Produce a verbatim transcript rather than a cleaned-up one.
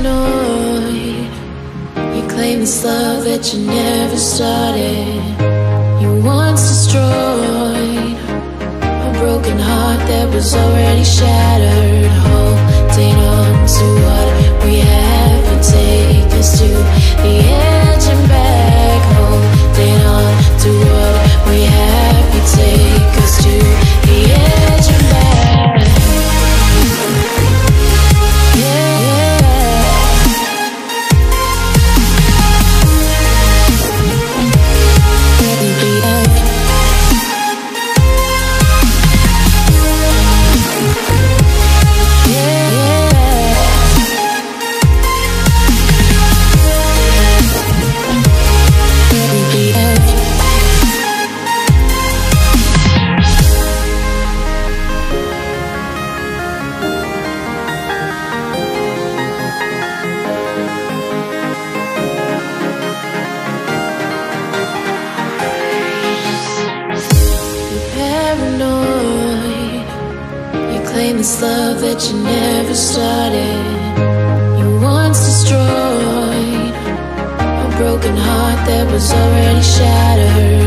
paranoid. You claim this love that you never started. You once destroyed a broken heart that was already shattered. Holding on to what we have and take us to the edge and back. Holding on to what we have and take us to the edge and back. This love that you never started. You once destroyed a broken heart that was already shattered.